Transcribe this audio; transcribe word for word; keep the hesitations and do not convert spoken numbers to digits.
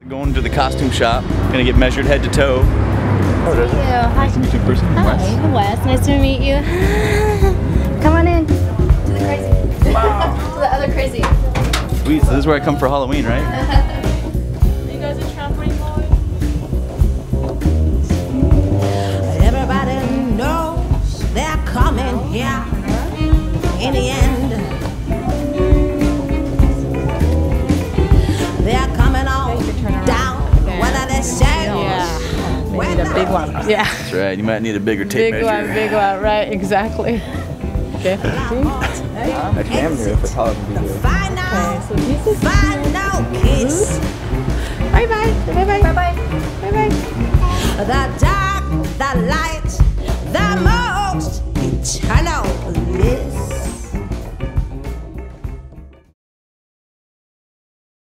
Going to the costume shop, gonna get measured head to toe. Oh, there's Thank you. Hi. nice to meet you in person. Hi, Wes. Wes. Nice to meet you. Come on in. To the crazy. Wow. To the other crazy. Sweet, so this is where I come for Halloween, right? You guys are trampoline boys? Everybody knows they're coming here in the end. They're coming on down. Whether they say Yeah. They need a big one. Yeah. That's right, you might need a bigger tape Big measure. one, big one. Right, exactly. Okay. Actually, I'm here for Halloween video. find out, So this is find out, kids. bye bye. Bye bye. Bye bye. Bye bye. The dark, the light, the moon.